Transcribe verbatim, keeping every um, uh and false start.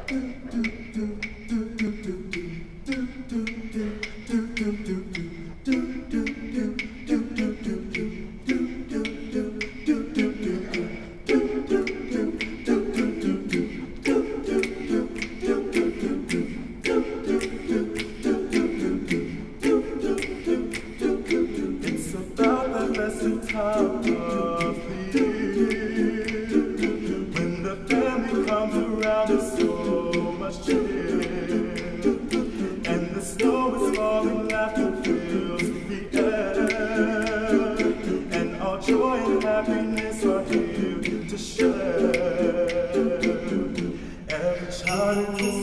It's about the blessed time of the year, when the family comes around, there's so much cheer, and the snow is falling, laughter fills the air, and our joy and happiness are here to share. Every child is